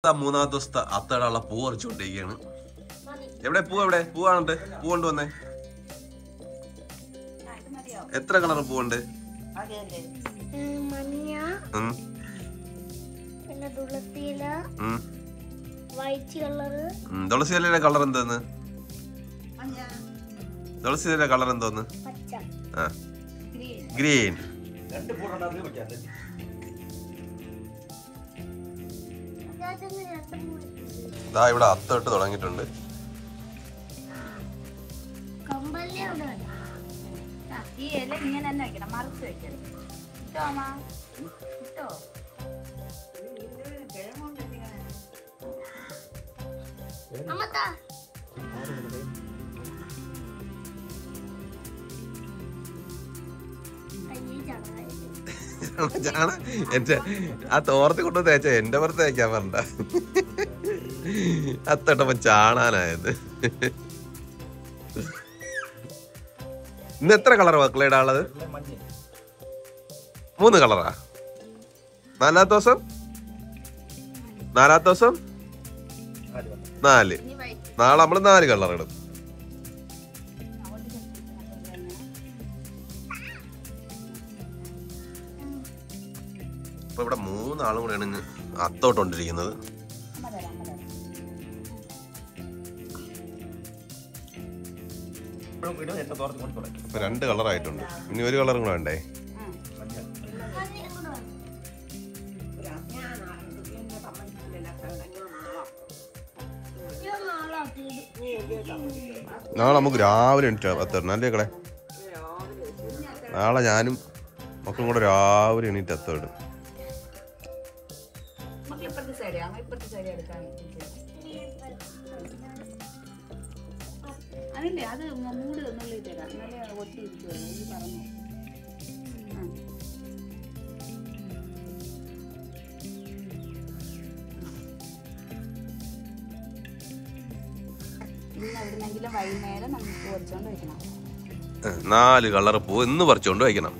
മൂന്നാമത്തെ ദിവസത്തെ അത്തടാനുള്ള പൂ പറിച്ചുകൊണ്ടിരിക്കുകയാണ്. എവിടെ പൂ? എവിടെ പൂവാണുണ്ട്? പൂ കൊണ്ടുവന്നേ. എത്ര കളർ പൂവുണ്ട്? തുളസിയിലെ കളർ എന്തോന്ന്? തുളസിയിലെ കളർ എന്തോന്ന്? ഗ്രീൻ. ഇതാ ഇവിടെ അത്തോട്ട് തുടങ്ങിയിട്ടുണ്ട്. ഈ ഇല ഇങ്ങനെ തന്നെ വെക്കണം, മറച്ച് വെക്കണം. കിട്ടോ? എന്റെ ആ തോർത്തി കൊണ്ട് തേച്ച എന്റെ പുറത്ത് തേക്കാൻ പറഞ്ഞ അത്തട്ടപ്പോ ചാണാനായത്. ഇന്ന് എത്ര കളർ മക്കളെ ഉള്ളത്? 3 കളറാ. നാലാമത്തെ ദിവസം 4. നാളെ നമ്മള് 4 കളർ ഇടും. ഇപ്പൊ ഇവിടെ 3 ആളും കൂടെയാണ് അത്തോട്ടോണ്ടിരിക്കുന്നത്. ഇപ്പൊ 2 കളറായിട്ടുണ്ട്. ഇനി 1 കളറും കൂടെ വേണ്ടേ? നാളെ നമുക്ക് രാവിലെ എണീറ്റാ അത്തരണം അല്ലേ കളെ? നാളെ ഞാനും മക്കളും കൂടെ രാവിലെ എണീറ്റ് അത്തോടും. അതില്ലേ അത് മൂട് നല്ല തരാം, നല്ല ഒട്ടിയിരിക്കുമല്ലോ ഇത് പറഞ്ഞു. ഇന്ന് എവിടുന്നെങ്കിലും വൈകുന്നേരം നമുക്ക് പറിച്ചോണ്ട് വയ്ക്കണം. 4 കളർ പൂ ഇന്ന് പറിച്ചോണ്ട് വയ്ക്കണം.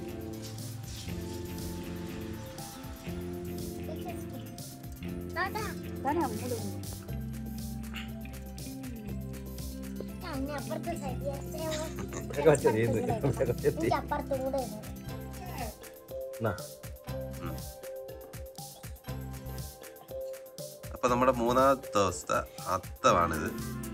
അപ്പൊ നമ്മുടെ 3-ാമത്തെ ദിവസത്തെ അത്തമാണിത്.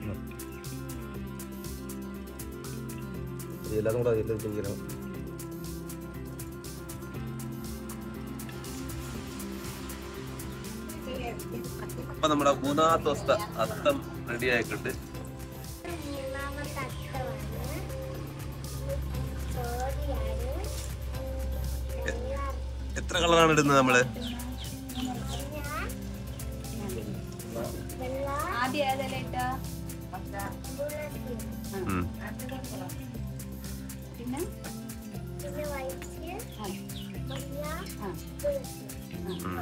അപ്പൊ നമ്മുടെ 3-ാമത്തെ ദിവസത്തെ അത്തം റെഡി ആയിട്ടുണ്ട്. എത്ര കളറാണ് ഇടുന്നത് നമ്മള്?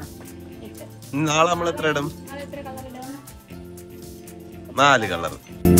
നാളെ നമ്മൾ എത്ര ഇടും? 4 കളർ.